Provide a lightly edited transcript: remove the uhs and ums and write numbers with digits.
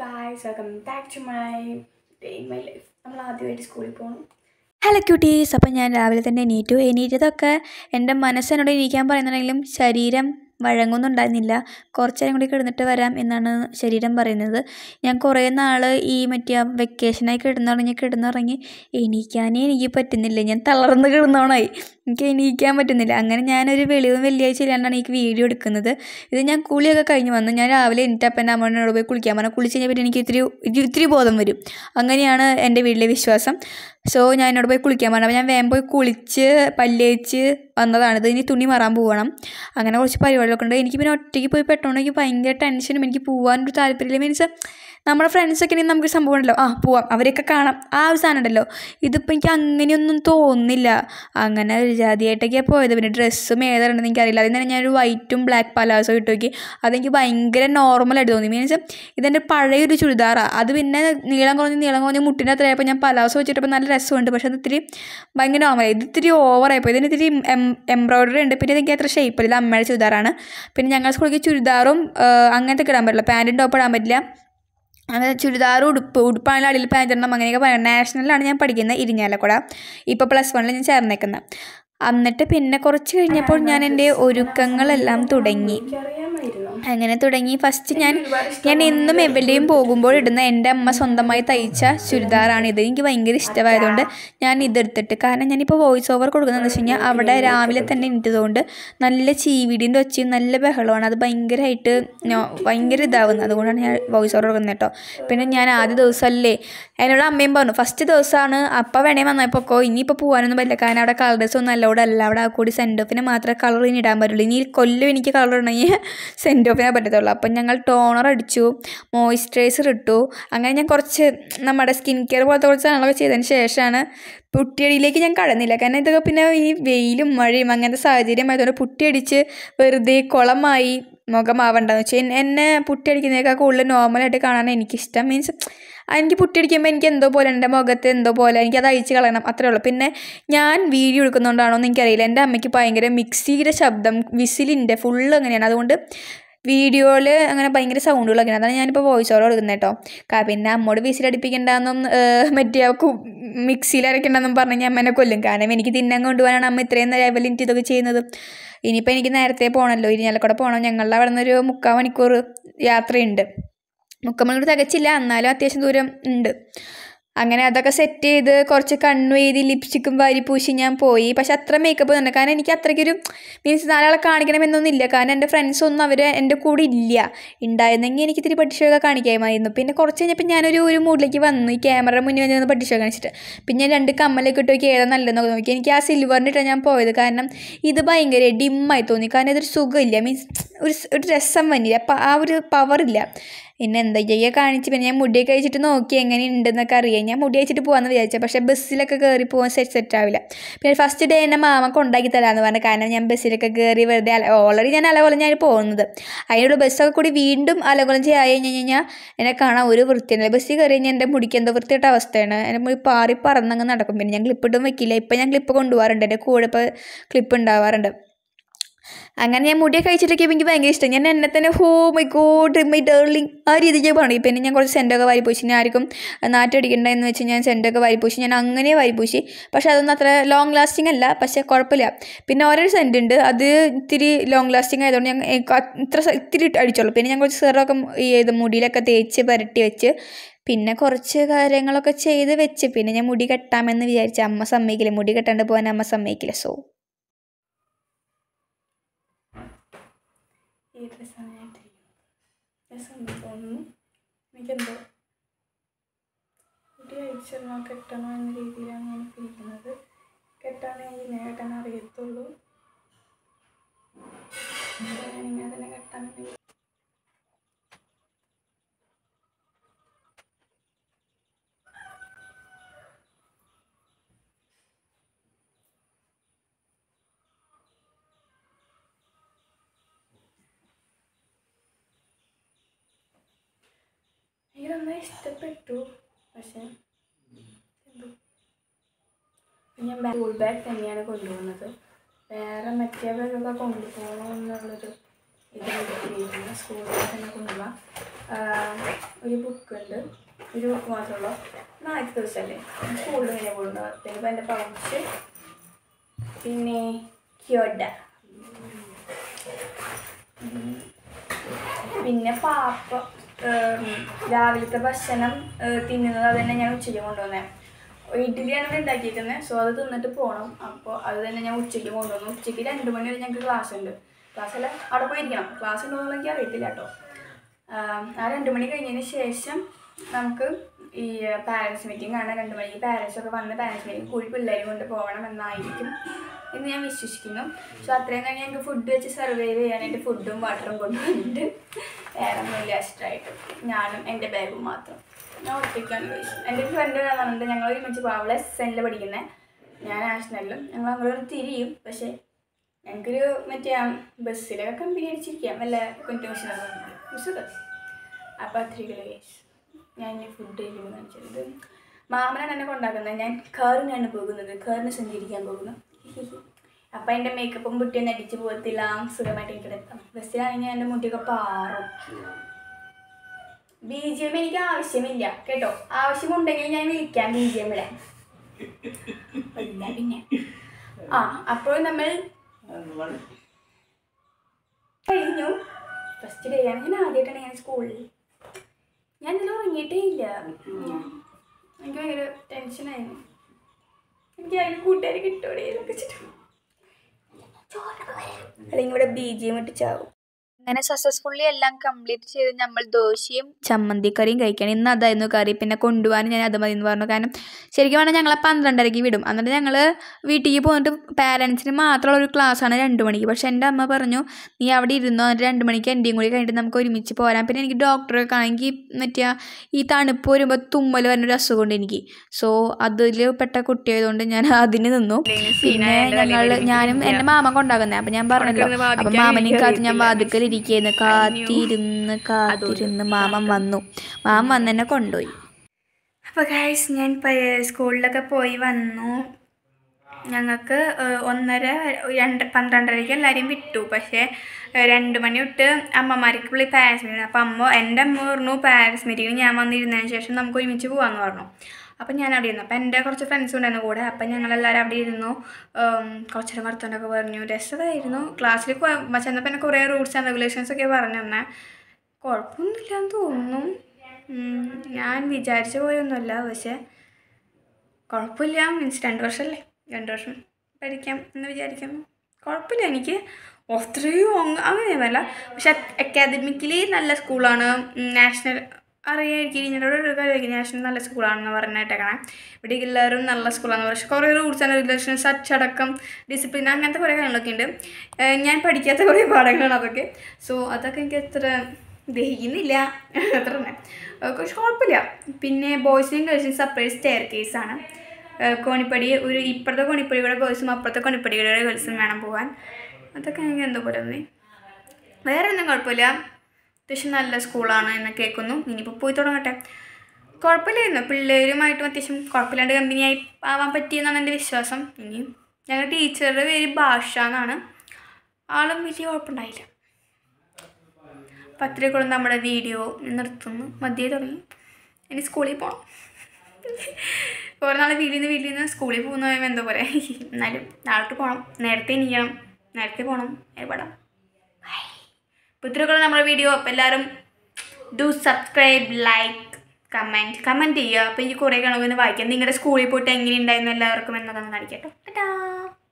guys, welcome back to my day in my life. നമ്മൾ ആദ്യമായിട്ട് സ്കൂളിൽ പോകണം. Hello cuties. അപ്പം ഞാൻ രാവിലെ തന്നെ എണീറ്റതൊക്കെ എൻ്റെ മനസ്സെന്നോട് എണീക്കാൻ പറയുന്നുണ്ടെങ്കിലും ശരീരം വഴങ്ങുന്നുണ്ടായിരുന്നില്ല. കുറച്ച് നേരം കൂടി കിടന്നിട്ട് വരാം എന്നാണ് ശരീരം പറയുന്നത്. ഞാൻ കുറേ നാൾ ഈ വെക്കേഷനായി കിടന്നുറങ്ങി എണീക്കാനേ എനിക്ക് പറ്റുന്നില്ല. ഞാൻ തളർന്ന് കിടന്നോണായി. എനിക്ക് എണീക്കാൻ പറ്റുന്നില്ല. അങ്ങനെ ഞാനൊരു വെള്ളിയാഴ്ച ഇല്ലാണ്ടാണ് എനിക്ക് വീഡിയോ എടുക്കുന്നത്. ഇത് ഞാൻ കുളിയൊക്കെ കഴിഞ്ഞ് വന്നു. ഞാൻ രാവിലെ എണീറ്റപ്പം എൻ്റെ അമ്മയോട് പോയി കുളിക്കാൻ പറഞ്ഞു. കുളിച്ച് കഴിഞ്ഞാൽ പിന്നെ എനിക്ക് ഇത്തിരി ബോധം വരും. അങ്ങനെയാണ് എൻ്റെ വീട്ടിലെ വിശ്വാസം. സോ ഞാൻ എന്നോട് പോയി കുളിക്കാൻ പറഞ്ഞു. അപ്പോൾ ഞാൻ വേഗം പോയി കുളിച്ച് പല്ലേച്ച് വന്നതാണിത്. ഇനി തുണി മാറാൻ പോകണം. അങ്ങനെ കുറച്ച് പരിപാടികളൊക്കെ ഉണ്ട്. എനിക്ക് പിന്നെ ഒറ്റയ്ക്ക് പോയി പെട്ടോണ്ട് എനിക്ക് ഭയങ്കര ടെൻഷനും എനിക്ക് പോകാനൊരു താല്പര്യമില്ല. മീൻസ് നമ്മുടെ ഫ്രണ്ട്സൊക്കെ ഉണ്ടെങ്കിൽ നമുക്ക് സംഭവം ഉണ്ടല്ലോ, പോവാം, അവരെയൊക്കെ കാണാം, ആ ഒരു സാധനം ഉണ്ടല്ലോ. ഇതിപ്പോൾ എനിക്ക് അങ്ങനെയൊന്നും തോന്നുന്നില്ല. അങ്ങനെ ഒരു ജാതിയായിട്ടൊക്കെയാണ് പോയത്. പിന്നെ ഡ്രസ്സും ഏതാണെന്ന് എനിക്കറിയില്ല. അതിൽ തന്നെ ഞാനൊരു വൈറ്റും ബ്ലാക്ക് പലാസോ ഇട്ട് നോക്കി. അതെനിക്ക് ഭയങ്കര നോർമലായിട്ട് തോന്നി. മീൻസ് ഇതെൻ്റെ പഴയൊരു ചുരിദാറാണ്. അത് പിന്നെ നീളം കുറഞ്ഞ് മുട്ടിൻ്റെ അത്രയായപ്പോൾ ഞാൻ പലാസോ വെച്ചിട്ടപ്പോൾ നല്ല രസമുണ്ട്. പക്ഷെ അത് ഇത്തിരി ഭയങ്കര നോർമലായി. ഇത് ഇത്തിരി ഓവറായിപ്പോൾ. ഇതിന് ഇത്തിരി എംബ്രോയ്ഡറി ഉണ്ട്. പിന്നെ എനിക്ക് അത്ര ഷേപ്പില്ല. അമ്മയുടെ ചുരിദാറാണ്. പിന്നെ ഞങ്ങൾ സ്കൂളിലേക്ക് ചുരിദാറും അങ്ങനത്തെ ഇടാൻ പറ്റില്ല. പാൻറ്റും ടോപ്പ് ഇടാൻ പറ്റില്ല. അങ്ങനെ ചുരിദാറും ഉടുപ്പാണെങ്കിൽ അടിയിൽ പാൻറ് ഇടണം. അങ്ങനെയൊക്കെ പറയാം. നാഷണലിലാണ് ഞാൻ പഠിക്കുന്നത്, ഇരിഞ്ഞാലക്കുട. ഇപ്പോൾ +1 ഞാൻ ചേർന്നേക്കുന്നത്. എന്നിട്ട് പിന്നെ കുറച്ച് കഴിഞ്ഞപ്പോൾ ഞാൻ എൻ്റെ ഒരുക്കങ്ങളെല്ലാം തുടങ്ങി. അങ്ങനെ തുടങ്ങി. ഫസ്റ്റ് ഞാൻ എന്നും എവിടെയും പോകുമ്പോൾ ഇടുന്ന എൻ്റെ അമ്മ സ്വന്തമായി തയ്ച്ച ചുരിദാറാണ് ഇത്. എനിക്ക് ഭയങ്കര ഇഷ്ടമായതുകൊണ്ട് ഞാൻ ഇതെടുത്തിട്ട്, കാരണം ഞാനിപ്പോൾ വോയിസ് ഓവർ കൊടുക്കുന്നതെന്ന് വെച്ച് കഴിഞ്ഞാൽ അവിടെ രാവിലെ തന്നെ ഇട്ടതുകൊണ്ട് നല്ല ചീവിടിൻ്റെ ഒച്ചയും നല്ല ബഹളമാണ്. അത് ഭയങ്കര ഇതാവുന്നത്. അതുകൊണ്ടാണ് ഞാൻ വോയിസ് ഓവർ കൊടുക്കുന്നത് കേട്ടോ. പിന്നെ ഞാൻ ആദ്യ ദിവസമല്ലേ, എന്നോട് അമ്മയും പറഞ്ഞു ഫസ്റ്റ് ദിവസമാണ്, അപ്പം വേണേ വന്നപ്പോൾ ഇനിയിപ്പോൾ പോകാനൊന്നും പറ്റില്ല. കാരണം അവിടെ കളേഴ്സ് ഒന്നും അല്ല. അവിടെ കൂടി സെൻഡ് ഓഫിന് മാത്രമേ കളർ ഇനി ഇടാൻ പറ്റുള്ളൂ. ഇനി കൊല്ലം എനിക്ക് കളർ ഇടണമെങ്കിൽ സെൻഡ് ഓഫിനെ പറ്റത്തുള്ളൂ. അപ്പം ഞങ്ങൾ ടോണർ അടിച്ചു, മോയ്സ്ചറൈസർ ഇട്ടു. അങ്ങനെ ഞാൻ കുറച്ച് നമ്മുടെ സ്കിൻ കെയർ പോലത്തെ കുറച്ച് സാധനങ്ങളൊക്കെ ചെയ്തതിന് ശേഷമാണ് പുട്ടിയടിയിലേക്ക് ഞാൻ കടന്നില്ല. കാരണം ഇതൊക്കെ പിന്നെ ഈ വെയിലും മഴയും അങ്ങനത്തെ സാഹചര്യമായതുകൊണ്ട് പുട്ടിയടിച്ച് വെറുതെ കുളമായി മുഖമാവണ്ടെന്ന് വെച്ചാൽ എന്നെ പുട്ടിയടിക്കുന്നതിനേക്കാൾ കൂടുതൽ നോർമലായിട്ട് കാണാൻ എനിക്കിഷ്ടം. മീൻസ് എനിക്ക് പുട്ടിയടിക്കുമ്പോൾ എനിക്ക് എന്തോ പോലെ, എൻ്റെ മുഖത്ത് എന്തോ പോലെ, എനിക്കത് അയച്ച് കളയണം, അത്രേ ഉള്ളൂ. പിന്നെ ഞാൻ വീഡിയോ എടുക്കുന്നതുകൊണ്ടാണോ എന്ന് എനിക്കറിയില്ല, എൻ്റെ അമ്മയ്ക്ക് ഭയങ്കര മിക്സിയുടെ ശബ്ദം, വിസിലിൻ്റെ ഫുള്ള് അങ്ങനെയാണ്. അതുകൊണ്ട് വീഡിയോയിൽ അങ്ങനെ ഭയങ്കര സൗണ്ടുകളൊക്കെയാണ്. അതാണ് ഞാനിപ്പോൾ വോയിസ് ഓവർ കൊടുക്കുന്നത് കേട്ടോ. പിന്നെ അമ്മോട് വിസിലടിപ്പിക്കേണ്ടെന്നും മറ്റേ മിക്സിയിൽ അരയ്ക്കണ്ടെന്നും പറഞ്ഞ് ഞാൻ അമ്മേനെ കൊല്ലും. കാരണം എനിക്ക് തിന്നാൻ കൊണ്ടുപോകാനാണ് അമ്മ ഇത്രയും ലെവലിൽ എനിക്ക് ഇതൊക്കെ ചെയ്യുന്നത്. ഇനിയിപ്പോൾ എനിക്ക് നേരത്തെ പോകണമല്ലോ, ഇരിഞ്ഞാലക്കുട പോകണം. ഞങ്ങളുടെ അവിടെ നിന്നൊരു 3/4 മണിക്കൂർ യാത്രയുണ്ട്. 3/4 മണിക്കൂർ തികച്ചില്ല, എന്നാലും അത്യാവശ്യം ദൂരം ഉണ്ട്. അങ്ങനെ അതൊക്കെ സെറ്റ് ചെയ്ത് കുറച്ച് കണ്ണു എഴുതി ലിപ്സ്റ്റിക്കും വാരിപ്പൂശി ഞാൻ പോയി. പക്ഷെ അത്ര മേക്കപ്പ് തന്നെ, കാരണം എനിക്ക് അത്രയ്ക്കൊരു മീൻസ് നാലാളെ കാണിക്കണമെന്നൊന്നുമില്ല. കാരണം എൻ്റെ ഫ്രണ്ട്സൊന്നും അവർ എൻ്റെ കൂടെ ഇല്ല. ഉണ്ടായിരുന്നെങ്കിൽ എനിക്ക് ഇത്തിരി പട്ടിഷയൊക്കെ കാണിക്കാമായിരുന്നു. പിന്നെ കുറച്ച് കഴിഞ്ഞപ്പോൾ ഞാനൊരു മൂഡിലേക്ക് വന്നു, ഈ ക്യാമറ മുന്നിൽ വന്ന് പട്ടിഷ കാണിച്ചിട്ട്. പിന്നെ ഞാൻ 2 കമ്മലൊക്കെ ഇട്ട് നോക്കി ഏതാ നല്ലതെന്നൊക്കെ നോക്കി. എനിക്ക് ആ സിൽവറിൻ്റെ ഇട്ടാണ് ഞാൻ പോയത്. കാരണം ഇത് ഭയങ്കര ഡിമ്മായി തോന്നി. കാരണം ഇതൊരു സുഖമില്ല, മീൻസ് ഒരു രസം വന്നില്ല, ആ ഒരു പവറില്ല. പിന്നെ എന്താ കാണിച്ച് പിന്നെ ഞാൻ മുടിയൊക്കെ കഴിച്ചിട്ട് നോക്കി എങ്ങനെ ഉണ്ടെന്നൊക്കെ അറിയാം. ഞാൻ മുടി കഴിച്ചിട്ട് പോകാമെന്ന് വിചാരിച്ചത്, പക്ഷേ ബസ്സിലൊക്കെ കയറി പോകാൻ സെറ്റ് ആവില്ല. പിന്നെ ഫസ്റ്റ് ഡേ എൻ്റെ മാമ കൊണ്ടാക്കി തരാമെന്ന് പറഞ്ഞു. കാരണം ഞാൻ ബസ്സിലൊക്കെ കയറി വെറുതെ ഓൾറെഡി ഞാൻ അലകോലം ഞാൻ പോകുന്നത്. അതിനുള്ള ബസ്സൊക്കെ കൂടി വീണ്ടും അലകോലം ചെയ്യായി കഴിഞ്ഞാൽ എന്നെ കാണാൻ ഒരു വൃത്തിയുണ്ട്. ബസ്സിൽ കയറി കഴിഞ്ഞാൽ എൻ്റെ മുടിക്ക് എന്തോ വൃത്തിയിട്ട അവസ്ഥയാണ്. എൻ്റെ മുടി പാറി പറന്നങ്ങ് നടക്കും. പിന്നെ ഞാൻ ക്ലിപ്പിട്ടും വെക്കില്ല. ഇപ്പം ഞാൻ ക്ലിപ്പ് കൊണ്ടുപോകാറുണ്ട്, എൻ്റെ കൂടെ ഇപ്പോൾ ക്ലിപ്പ് ഉണ്ടാവാറുണ്ട്. അങ്ങനെ ഞാൻ മുടിയൊക്കെ കഴിച്ചിട്ടൊക്കെ എനിക്ക് ഭയങ്കര ഇഷ്ടം. ഞാൻ എന്നെ തന്നെ മൈ ഗോഡ് മൈ ഡേർലിംഗ് ആ രീതിക്ക് പറഞ്ഞു. പിന്നെ ഞാൻ കുറച്ച് സെൻറ്റൊക്കെ വാരിപ്പൂശി. ഞാൻ ആർക്കും നാറ്റടിക്കണ്ടെന്ന് വെച്ച് ഞാൻ സെൻറ്റൊക്കെ വാരിപ്പൂശി. ഞാൻ അങ്ങനെ വാരിപ്പൂശി. പക്ഷെ അതൊന്നും അത്ര ലോങ് ലാസ്റ്റിംഗ് അല്ല, പക്ഷേ കുഴപ്പമില്ല. പിന്നെ ഓരോ സെൻറ്റ് ഉണ്ട്, അത് ഇത്തിരി ലോങ് ലാസ്റ്റിംഗ് ആയതുകൊണ്ട് ഞാൻ ഇത്തിരി അടിച്ചോളൂ. പിന്നെ ഞാൻ കുറച്ച് സെറൊക്കെ മുടിയിലൊക്കെ തേച്ച് പുരട്ടി വെച്ച് പിന്നെ കുറച്ച് കാര്യങ്ങളൊക്കെ ചെയ്ത് വെച്ച് പിന്നെ ഞാൻ മുടി കെട്ടാമെന്ന് വിചാരിച്ചു. അമ്മ സമ്മതിക്കില്ല, മുടി കെട്ടാണ്ട് പോകാൻ അമ്മ സമ്മതിക്കില്ല. സോ ഈ ഡ്രസ്സാണ് ഞാൻ രസം തോന്നുന്നു. എനിക്കെന്തോ മുടി അയച്ചിടണോ കെട്ടണോ എന്ന രീതിയിലാണ് ഞാൻ ഇരിക്കുന്നത്. കെട്ടാണെങ്കിൽ ഇങ്ങനെ കെട്ടാൻ അറിയത്തുള്ളൂ. ഞാനിങ്ങനെ തന്നെ കെട്ടാൻ എനിക്ക് നന്നായി ഇഷ്ടപ്പെട്ടു. പക്ഷേ എന്തോ ഞാൻ സ്കൂൾ ബാഗ് തന്നെയാണ് കൊണ്ടുപോകുന്നത്. വേറെ മറ്റേ ബാഗൊക്കെ കൊണ്ടുപോകണം എന്നുള്ളൊരു ഇതിൽ സ്കൂൾ ബാഗ് തന്നെ കൊണ്ടുപോകാം. ഒരു ബുക്ക് ഒരു ബുക്ക് മാത്രമേ ഉള്ളൂ. 4 ദിവസമല്ലേ സ്കൂളിൽ ഇങ്ങനെ പോകുന്നത്. പിന്നെ എൻ്റെ പൗച്ച്, പിന്നെ ക്യോഡ, പിന്നെ പാപ്പ. രാവിലത്തെ ഭക്ഷണം തിന്നുന്നത് അത് തന്നെ ഞാൻ ഉച്ചയ്ക്ക് കൊണ്ടുവന്നത്. ഇഡ്ഡലിയാണ് ഇവിടെ ഉണ്ടാക്കിയിരിക്കുന്നത്. സോ അത് തിന്നിട്ട് പോകണം. അപ്പോൾ അത് തന്നെ ഞാൻ ഉച്ചയ്ക്ക് കൊണ്ടുവന്നു. ഉച്ചയ്ക്ക് 2 മണി വരെ ഞങ്ങൾക്ക് ക്ലാസ് ഉണ്ട്. ക്ലാസ്സിൽ അവിടെ പോയിരിക്കണം. ക്ലാസ് ഉണ്ടോയെന്ന് എനിക്ക് അറിയത്തില്ല കേട്ടോ. ആ 2 മണി കഴിഞ്ഞതിന് ശേഷം നമുക്ക് ഈ പാരൻസ് മീറ്റിംഗ് ആണ്. 2 മണിക്ക് പാരൻസൊക്കെ വന്ന് പാരൻസ് മീറ്റിംഗ് കൂടി പിള്ളേരും കൊണ്ട് പോകണം എന്നായിരിക്കും എന്ന് ഞാൻ വിശ്വസിക്കുന്നു. സോ അത്രയും തന്നെ ഞങ്ങൾക്ക് ഫുഡ് വെച്ച് സർവൈവ് ചെയ്യാനായിട്ട് ഫുഡും വാട്ടറും കൊണ്ടുവന്നിട്ടുണ്ട്. വേറെ ഒന്നുമില്ല ഇഷ്ടമായിട്ട്. ഞാനും എൻ്റെ ബാഗും മാത്രം. ഞാൻ ഒറ്റയ്ക്കാണ് കഴിച്ചു. എൻ്റെ ഫ്രണ്ട് വന്നിട്ട് ഞങ്ങൾ ഒരുമിച്ച് പോകും. അവൾ SN പഠിക്കുന്നത്, ഞാൻ നാഷണലിലും. ഞങ്ങൾ അങ്ങോട്ട് തിരിയും. പക്ഷേ ഞങ്ങൾക്കൊരു മറ്റേ ബസ്സിലൊക്കെ കമ്പനി അടിച്ചിരിക്കാം, വല്ല കൊൻറ്റുമിഷനൊക്കെ മിസ്സൊക്കെ. അപ്പോൾ അത്രയ്ക്കുള്ള കേസ്. ഞാൻ ഇനി ഫുഡ് കഴിക്കുമ്പോൾ കാണിച്ചത് മാമനാണ് എന്നെ കൊണ്ടാക്കുന്നത്. ഞാൻ കാറിനാണ് പോകുന്നത്, കാറിന് സഞ്ചരിക്കാൻ പോകുന്നു. അപ്പം എൻ്റെ മേക്കപ്പും മുട്ടിയൊന്നും അടിച്ച് പോകത്തില്ല, സുഖമായിട്ട് എനിക്കിടെത്താം. ബസ്സിലാണെങ്കിൽ എൻ്റെ മുട്ടിയൊക്കെ പാറും. BGM എനിക്ക് ആവശ്യമില്ല കേട്ടോ. ആവശ്യമുണ്ടെങ്കിൽ ഞാൻ വിളിക്കാം BGM ഇടാൻ. പിന്നെ അപ്പോൾ നമ്മൾ കഴിഞ്ഞു. ഫസ്റ്റ് ഡേ ആണ്. ഞാൻ ആദ്യമായിട്ടാണ് ഞാൻ സ്കൂളിൽ. ഞാൻ ഇന്നലെ ഉറങ്ങിയിട്ടേ ഇല്ല. എനിക്ക് ഭയങ്കര ടെൻഷനായിരുന്നു. എനിക്ക് അതിന് കൂട്ടുകാർ കിട്ടോടെ വെച്ചിട്ട് അല്ലെങ്കിൽ ഇവിടെ BGM ഇട്ട് ചാവും. അങ്ങനെ സക്സസ്ഫുള്ളി എല്ലാം കംപ്ലീറ്റ് ചെയ്ത് നമ്മൾ ദോശയും ചമ്മന്തിക്കറിയും കഴിക്കണം. ഇന്ന് അതായിരുന്നു കറി. പിന്നെ കൊണ്ടുപോകാൻ ഞാൻ അത് മതി എന്ന് പറഞ്ഞു. കാരണം ശരിക്കും പറഞ്ഞാൽ ഞങ്ങളെ 12:30-ക്ക് വിടും. എന്നിട്ട് ഞങ്ങൾ വീട്ടിലേക്ക് പോന്നിട്ട് പാരൻസിന് മാത്രമുള്ള ഒരു ക്ലാസ്സാണ് 2 മണിക്ക്. പക്ഷേ എൻ്റെ അമ്മ പറഞ്ഞു നീ അവിടെ ഇരുന്നോ, എന്നിട്ട് 2 മണിക്ക് എൻ്റെയും കൂടി കഴിഞ്ഞിട്ട് നമുക്ക് ഒരുമിച്ച് പോരാം. പിന്നെ എനിക്ക് ഡോക്ടറെ കാണെങ്കിൽ മറ്റേ ഈ തണുപ്പ് വരുമ്പോൾ തുമ്മൽ വരുന്നൊരു അസുഖമുണ്ട് എനിക്ക്. സോ അതിൽ പെട്ട കുട്ടിയായതുകൊണ്ട് ഞാൻ അതിന് നിന്നു. പിന്നെ ഞാനും എൻ്റെ മാമ കൊണ്ടാകുന്നത്. അപ്പം ഞാൻ പറഞ്ഞല്ലോ, അപ്പം മാമനെയും കാത്ത് ഞാൻ വാതിക്കൽ കാത്തിരുന്ന് മാമൻ വന്നു. മാമൻ വന്ന് എന്നെ കൊണ്ടുപോയി. അപ്പോൾ ഗൈസ് ഞാൻ സ്കൂളിലൊക്കെ പോയി വന്നു. ഞങ്ങൾക്ക് 12:30 എല്ലാവരെയും വിട്ടു. പക്ഷേ 2 മണി തൊട്ട് അമ്മമാർക്ക് പുള്ളി പാരൻസ് മീറ്റിംഗ്. അപ്പോൾ എൻ്റെ അമ്മ പറഞ്ഞു പാരൻസ് മീറ്റിങ്ങിന് ഞാൻ വന്നിരുന്നതിന് ശേഷം നമുക്ക് ഒരുമിച്ച് പോകാമെന്ന് പറഞ്ഞു. അപ്പം ഞാൻ അവിടെ ഇരുന്നു. അപ്പം എൻ്റെ കുറച്ച് ഫ്രണ്ട്സ് ഉണ്ടായിരുന്നു കൂടെ. അപ്പം ഞങ്ങളെല്ലാവരും അവിടെ ഇരുന്നു. കുറച്ചൊരു വർത്തമാനമൊക്കെ പറഞ്ഞു. രസമായിരുന്നു. ക്ലാസ്സിൽ ചെന്നപ്പോൾ എന്നെ കുറേ റൂൾസ് ആൻഡ് റെഗുലേഷൻസൊക്കെ പറഞ്ഞു തന്നെ. കുഴപ്പമൊന്നുമില്ലാന്ന് തോന്നുന്നു. ഞാൻ വിചാരിച്ച പോലെയൊന്നുമല്ല. പക്ഷേ കുഴപ്പമില്ല. മീൻസ് 2 വർഷമല്ലേ, 2 വർഷം പഠിക്കാം എന്ന് വിചാരിക്കുന്നു. കുഴപ്പമില്ല. എനിക്ക് അത്രയും അങ്ങനെയൊന്നുമല്ല. പക്ഷെ അക്കാദമിക്കലി നല്ല സ്കൂളാണ്. നാഷണൽ അറിയാമായിരിക്കും. ഇതിനോട് ഒരു കാര്യമായിരിക്കും നാഷണൽ നല്ല സ്കൂളാണെന്ന് പറഞ്ഞിട്ടേക്കണം. ഇവിടെ എല്ലാവരും നല്ല സ്കൂളാണെന്ന് പക്ഷേ കുറേ റൂൾസ് ആൻഡ് റെഗുലേഷൻസ്, അച്ചടക്കം, ഡിസിപ്ലിൻ, അങ്ങനത്തെ കുറേ കാര്യങ്ങളൊക്കെ ഉണ്ട്. ഞാൻ പഠിക്കാത്ത കുറേ പാഠങ്ങളാണ് അതൊക്കെ. സോ അതൊക്കെ എനിക്ക് അത്ര ദഹിക്കുന്നില്ല, അത്ര തന്നെ. കുറച്ച് കുഴപ്പമില്ല. പിന്നെ ബോയ്സിനും ഗേൾസിനും സെപ്പറേറ്റ് സ്റ്റെയർ കേസാണ്. കോണിപ്പടി ഇപ്പുറത്തെ കോണിപ്പടിയുടെ ബോയ്സും അപ്പുറത്തെ കോണിപ്പടിയുടെ ഗേൾസും വേണം പോകാൻ. അതൊക്കെ എനിക്ക് എന്തോ പോലെ തോന്നി. വേറെ ഒന്നും കുഴപ്പമില്ല. അത്യാവശ്യം നല്ല സ്കൂളാണ് എന്ന് കേൾക്കുന്നു. ഇനിയിപ്പോൾ പോയി തുടങ്ങട്ടെ. കുഴപ്പമില്ലായിരുന്നു. പിള്ളേരുമായിട്ടും അത്യാവശ്യം കുഴപ്പമില്ലാണ്ട് കമ്പനിയായി ആവാൻ പറ്റിയെന്നാണ് എൻ്റെ വിശ്വാസം. ഇനിയും ഞങ്ങളുടെ ടീച്ചറുടെ പേര് ഭാഷ എന്നാണ്. ആളും വലിയ കുഴപ്പമുണ്ടായില്ല. അപ്പം അത്രയൊക്കെ നമ്മുടെ വീഡിയോ നിർത്തുന്നു. മതിയായി തുടങ്ങി. ഇനി സ്കൂളിൽ പോകണം. കുറേ നാൾ വീട്ടിൽ നിന്ന് സ്കൂളിൽ പോകുന്ന എന്തോ പോലെ. എന്നാലും നാളോട്ട് പോകണം. നേരത്തെ എണീക്കണം, നേരത്തെ പോകണം. ഏർപ്പെടാം. അപ്പോൾ ഇത്രയൊക്കെ നമ്മുടെ വീഡിയോ. അപ്പോൾ എല്ലാവരും ഡു സബ്സ്ക്രൈബ്, ലൈക്ക്, കമൻറ്റ് ചെയ്യുക. അപ്പോൾ എനിക്ക് കുറേ കണക്കൊന്ന് വായിക്കാം. നിങ്ങളുടെ സ്കൂളിൽ പോയിട്ട് എങ്ങനെ ഉണ്ടായിരുന്നു എല്ലാവർക്കും എന്നൊക്കെ ഒന്ന് കാണിക്കാം കേട്ടോ. ടാറ്റാ.